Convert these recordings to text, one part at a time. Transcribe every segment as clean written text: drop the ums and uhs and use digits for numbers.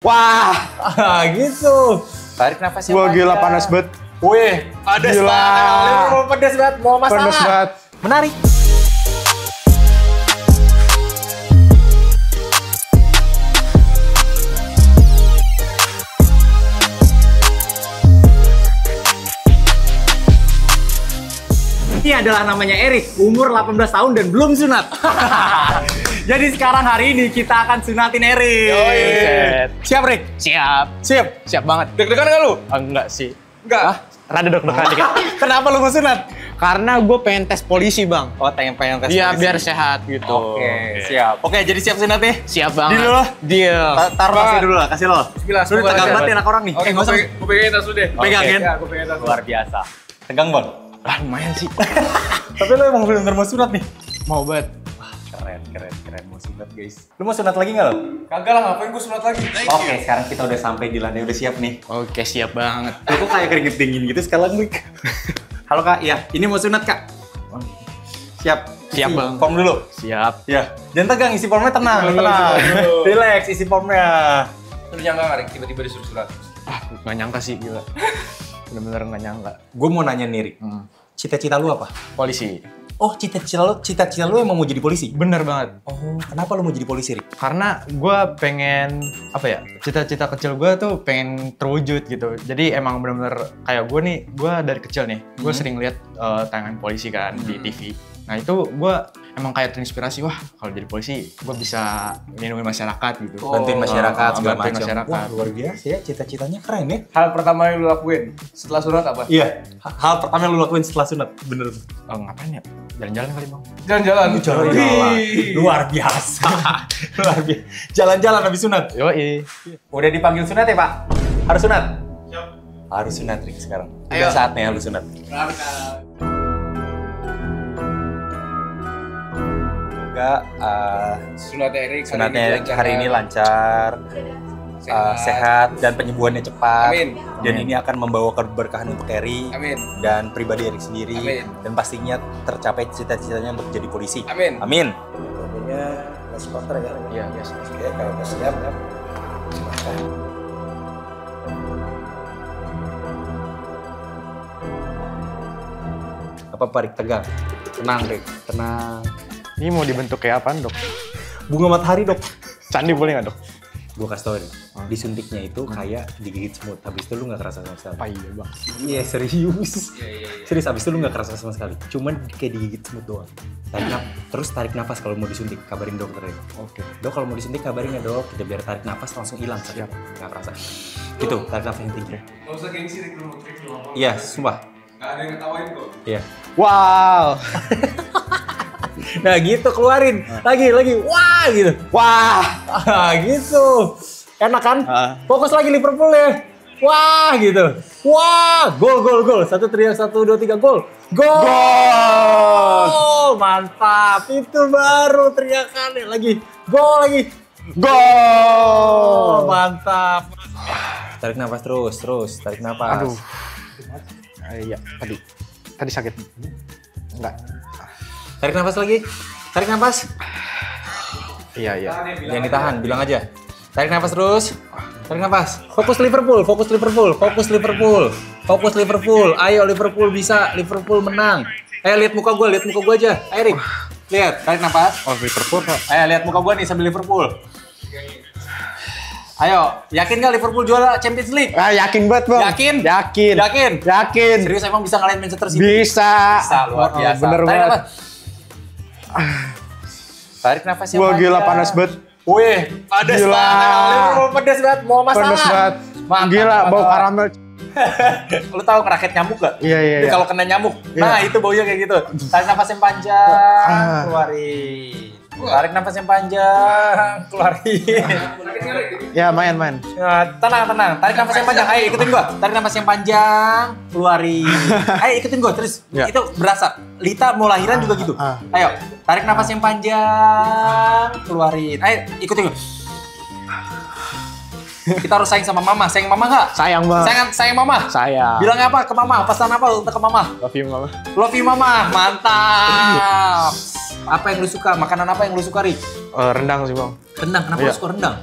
Wah, gitu. Tarik nafasnya. Wah gila panas banget. Wih, panas banget. Pedas banget. Mau masalah. Panas banget. Menarik. Ini adalah namanya Erik, umur 18 tahun dan belum sunat. Jadi sekarang hari ini kita akan sunatin Erik. Siap, Rik? Siap. Siap banget. Deg-degan gak lu? Enggak sih. Enggak? Rada deg-degan dikit. Kenapa lu mau sunat? Karena gue pengen tes polisi, Bang. Oh, pengen tes Iya, polisi. biar sehat gitu. Oke, siap. Oke, jadi siap sunat nih? Siap banget. Deal lo? Deal. Taruh kasih dulu lah, kasih lo. Bismillah, Lu tegang banget ya anak orang nih. Oke, Nggak usah. gue pegangin tas lu deh. Pegangin? Ya, gue pegangin tas lu. Luar biasa. Tegang, Bang? Ah, lumayan sih. Tapi lo emang bener-bener mau sunat nih? Mau banget. Keren. Mau sunat, guys. Lu mau sunat lagi nggak lo? Kagak lah, ngapain gue sunat lagi? Oke, sekarang kita udah sampai di lantai, udah siap nih. Oke, siap banget. Aku kayak keringet dingin gitu sekarang, Rik. Halo, Kak. Iya, ini mau sunat, Kak. Siap. Siap, Isi Bang. Form dulu. Siap. Ya. Jangan tegang, isi formnya tenang. Dulu. Relax, isi formnya. Lu nyangka nggak, Rik? Tiba-tiba disuruh sunat. Ah, nggak nyangka sih, gila. Bener-bener nggak nyangka. Gue mau nanya nih, Rik. Cita-cita lu apa? Polisi. Oh, cita-cita lu emang mau jadi polisi? Bener banget. Oh, kenapa lu mau jadi polisi, Rik? Karena gue pengen, apa ya, cita-cita kecil gue tuh pengen terwujud gitu. Jadi emang bener-bener kayak gue nih, gue dari kecil nih, gue sering lihat tayangan polisi kan di TV. Nah itu gue emang kayak terinspirasi, wah kalau jadi polisi gue bisa melindungi masyarakat gitu. Bantuin masyarakat, segala bantuin macam. masyarakat. Wah, luar biasa ya, cita-citanya keren ya. Hal pertama yang lu lakuin setelah sunat apa? Iya, hal pertama yang lu lakuin setelah sunat, bener. Ngapain ya? Jalan-jalan kali, Bang. Jalan-jalan. Jalan-jalan. Luar biasa. Luar biasa. Jalan-jalan habis sunat. Yoi. Udah dipanggil sunat ya, Pak? Harus sunat? Siap. Harus sunat, Rik, sekarang. Udah Ayo. saatnya lu sunat. Semoga Sunatnya Erik sunatnya Erik hari ini lancar, sehat, dan penyembuhannya cepat. Amin. Dan ini akan membawa keberkahan untuk Erik Amin. dan pribadi Erik sendiri. Amin. Dan pastinya tercapai cita-citanya untuk jadi polisi. Amin. Amin. Mobilnya gas kotor ya? Iya, yes. Oke, kalau udah siap, silakan. Apa Pak Rik, tegang? Tenang, Rik. Tenang. Ini mau dibentuk kayak apaan, Dok? Bunga matahari, Dok. Candi boleh nggak, Dok? Gue kasih tau nih, disuntiknya itu kayak digigit semut. Habis itu lu gak kerasa sama sekali. Apa iya, Bang? Iya, serius. Serius, habis itu lu gak kerasa sama sekali. Cuman kayak digigit semut doang. Terus tarik nafas kalau mau disuntik, kabarin dokter ya. Oke. Dok, kalau mau disuntik kabarin ya, Dok. Kita biar tarik nafas langsung hilang sakit. Gak kerasa. Gitu, tarik nafas yang tinggi. Gak usah gengsi, Rik. Lu trik lu apa? Iya, sumpah. Gak ada yang ngetawain kok. Iya. Wow. Nah gitu, keluarin. Lagi. Wah gitu. Wah. Gitu. Enak kan? Fokus lagi Liverpool ya. Wah gitu. Wah. Gol. Satu teriak, 1, 2, 3, gol. Gol. Mantap. Itu baru teriakannya. Lagi. Gol lagi. Gol. Mantap. Tarik nafas terus. Tarik nafas. Aduh. Iya, tadi sakit. Enggak. Tarik nafas lagi. Tarik nafas. Iya. Jangan ditahan, bilang aja. Tarik nafas terus. Tarik nafas. Fokus Liverpool. Ayo Liverpool bisa, Liverpool menang. Ayo lihat muka gue aja. Ayo Rik. Lihat, tarik nafas. Oh, Liverpool, Pak. Ayo lihat muka gue nih sambil Liverpool. Ayo, yakin gak Liverpool juara Champions League? Ah, yakin banget, Bang. Yakin? Yakin. Serius emang bisa ngalahin Manchester City? Bisa. Luar biasa. Bener Tarik banget. nafas. Tarik nafas yang Wah, panjang. gila panas banget. Wih, panas Gila. banget. Pedas banget, mau masalah. Panas banget. Mantap, Gila, mantap. bau karamel. Lu tahu ngeraket nyamuk gak? Iya. Itu kalau kena nyamuk. Iya. Nah, itu baunya kayak gitu. Tarik nafas yang panjang, Ah. keluarin. Tarik nafas yang panjang, keluarin. Ya, main. Nah, tenang. Tarik nafas yang panjang. Ayo ikutin gua. Tarik nafas yang panjang, keluarin. Ayo ikutin gua terus. Ya. Itu berasa. Lita mau lahiran juga gitu. Ah. Ayo, tarik nafas yang panjang, keluarin. Ayo ikutin gua. Kita harus sayang sama mama. Sayang mama nggak? Sayang banget. Sayang mama. Sayang. Bilangnya apa ke mama? Pesan apa untuk ke mama? Love you, Mama. Love you mama. Mantap. Apa yang lu suka? Makanan apa yang lu suka, Rik? Rendang sih, Bang. Rendang. Kenapa Iya. lu suka rendang?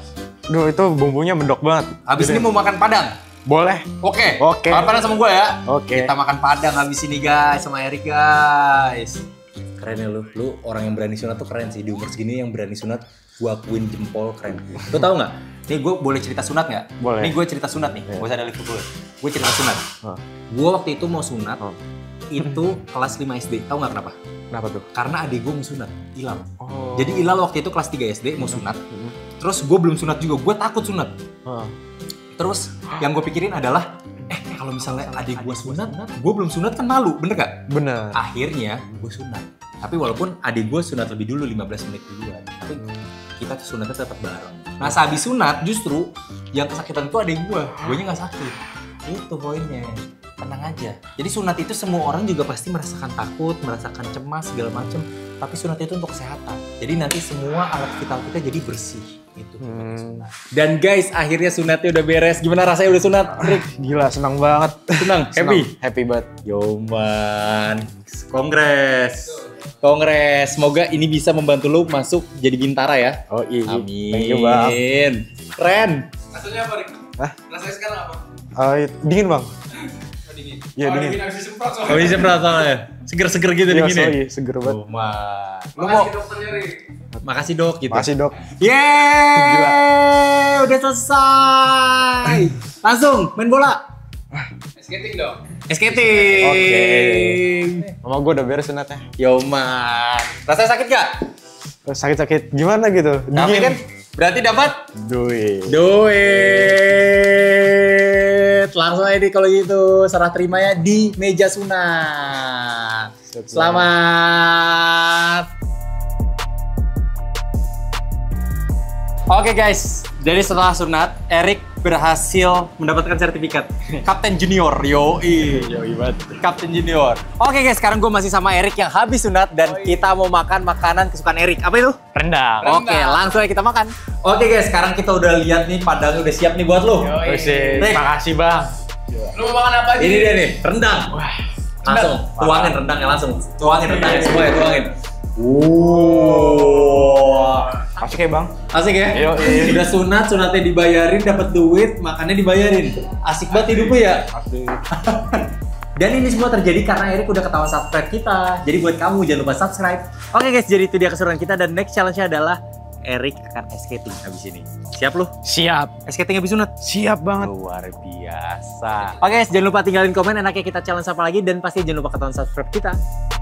Duh, itu bumbunya mendok banget. Habis ini mau makan Padang. Boleh. Oke. Oke. Makan Padang sama gue ya. Oke. Kita makan Padang habis ini guys sama Erik guys. Keren ya lu orang yang berani sunat tuh keren sih. Di umur segini yang berani sunat, gua akuin jempol keren. Lu tahu nggak? Nih gue boleh cerita sunat nggak? Boleh. Nih gue cerita sunat nih, gak usah ada Liverpool. Gue cerita sunat. Gue waktu itu mau sunat, itu kelas 5 SD. Tahu nggak kenapa? Kenapa tuh? Karena adik gue mau sunat, Ilal. Oh. Jadi Ilal waktu itu kelas 3 SD mau sunat. Terus gue belum sunat juga, gue takut sunat. Terus yang gue pikirin adalah, kalau misalnya adik gue sunat, gue belum sunat kan malu, bener gak? Bener. Akhirnya gue sunat. Tapi walaupun adik gue sunat lebih dulu, 15 menit duluan. Tapi kita tuh sunatnya tetap bareng. Nah sehabis sunat justru yang kesakitan itu adik gue nya gak sakit. Itu poinnya. Tenang aja. Jadi sunat itu semua orang juga pasti merasakan takut, merasakan cemas segala macem. Tapi sunat itu untuk kesehatan. Jadi nanti semua alat vital kita jadi bersih. Itu. Dan guys, akhirnya sunatnya udah beres. Gimana rasanya udah sunat, Rick? Gila, senang banget. Senang? Happy? Happy banget. Yoman. Kongres. Semoga ini bisa membantu lu masuk jadi Bintara ya. Oh iya. Amin. Thank you, Bang. Keren. Rasanya apa, Rik? Hah? Rasanya sekarang apa? Dingin, Bang. Dingin. Iya, dingin. Habis disemprot soalnya. Gak bisa pernah ya? Seger-seger gitu Iya, dinginnya. iya, seger banget. Yoman. Makasih dokternya, Rik. Makasih dok gitu. Makasih, Dok. Yeay, udah selesai. Langsung main bola. Skating dong. Skating. Oke. Mama gue udah beres sunatnya. Yoman. Rasanya sakit gak? Sakit-sakit gimana gitu? Tapi kan berarti dapat duit. Langsung aja nih kalau gitu serah terima ya di meja sunat. Selamat. Oke guys, jadi setelah sunat, Erik berhasil mendapatkan sertifikat Kapten Junior. Yoi banget. Kapten Junior. Oke guys, sekarang gue masih sama Erik yang habis sunat dan kita mau makan makanan kesukaan Erik. Apa itu? Rendang. Oke, langsung aja kita makan. Oke guys, sekarang kita udah lihat nih Padang udah siap nih buat lo. Rick. Makasih, Bang. Lu mau makan apa aja? Ini dia nih, rendang. Langsung, tuangin rendangnya langsung. Tuangin rendangnya semuanya, tuangin. Asik ya, Bang? Asik ya? Iya. Udah sunatnya dibayarin, dapat duit, makannya dibayarin. Asik banget hidupnya ya? Asik. Dan ini semua terjadi karena Erik udah ketahuan subscribe kita. Jadi buat kamu jangan lupa subscribe. Oke guys, jadi itu dia keseruan kita dan next challenge-nya adalah Erik akan ice skating habis ini. Siap lu? Siap. Ice skating habis sunat? Siap banget. Luar biasa. Oke guys, jangan lupa tinggalin komen enaknya kita challenge apa lagi dan pasti jangan lupa ketahuan subscribe kita.